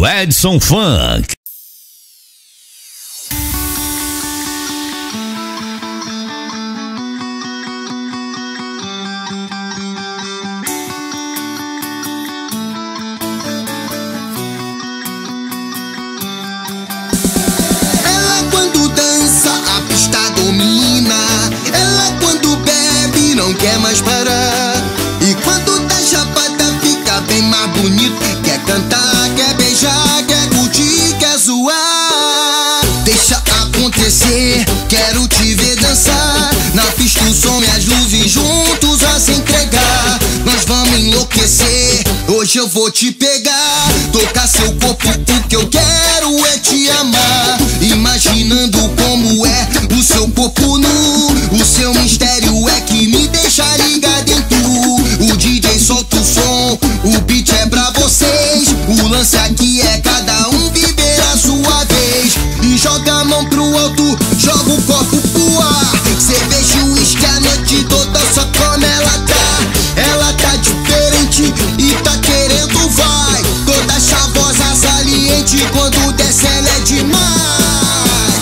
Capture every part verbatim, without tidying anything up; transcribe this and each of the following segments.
o Edson Funk. Ela quando dança, a pista domina. Ela quando bebe, não quer mais parar. E quando tá chapada, fica bem mais bonito. Quer cantar, quer beijar, quer curtir, quer zoar. Deixa acontecer, quero te ver dançar. Na pista o som e as luzes juntos a se entregar. Nós vamos enlouquecer, hoje eu vou te pegar. Tocar seu corpo, o que eu quero é te amar. Imaginando como é o seu corpo nu. O seu mistério é que me deixa ligado em tu. O D J solta o som, o beat é pra vocês. O lance aqui é cada um viver a sua vez. E joga a mão pro alto, joga o corpo pro ar. Cerveja e uísque a noite toda, só como ela tá. Ela tá diferente e tá querendo vai. Toda chavosa, saliente, quando desce ela é demais.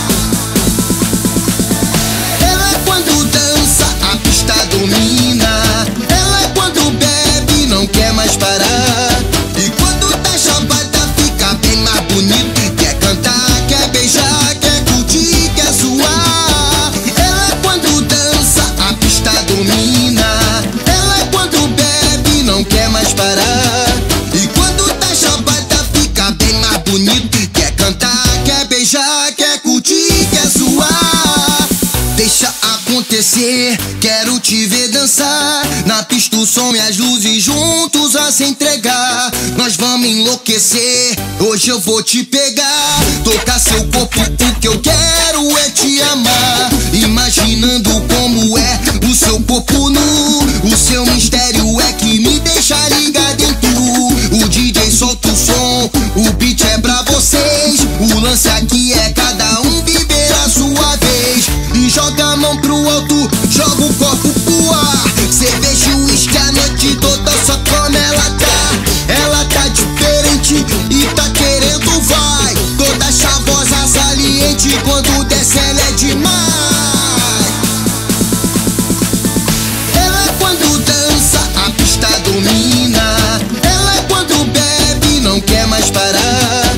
Ela é quando dança, a pista domina. Ela é quando bebe, não quer mais parar. E quando tá chapada, fica bem mais bonito. Quer cantar, quer beijar, quer curtir, quer zoar. Ela é quando dança, a pista domina. Ela é quando bebe, não quer mais parar. E quando tá chapada, fica bem mais bonito. Quer cantar, quer beijar, quer curtir, quer zoar. Deixa acontecer, quero te ver dançar. Na pista o som e as luzes juntos a se entregar. Nós vamos enlouquecer, hoje eu vou te pegar. Tocar seu corpo, o que eu quero é te amar. Imaginando como é o seu corpo nu. O seu mistério é que me deixa ligado em tu. O D J solta o som, o beat é pra vocês. O lance aqui é cada um viver a sua vez. E joga a mão pro alto, joga o corpo pro ar. Cerveja e uísque a noite toda, só como ela tá. Ela tá diferente e tá querendo vai. Toda chavosa, saliente, quando desce ela é demais. Ela é quando dança, a pista domina. Ela é quando bebe, não quer mais parar.